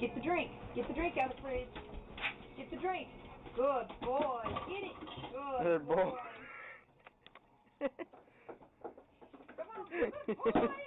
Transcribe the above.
Get the drink. Get the drink out of the fridge. Get the drink. Good boy. Get it. Good boy. Come on. Good boy.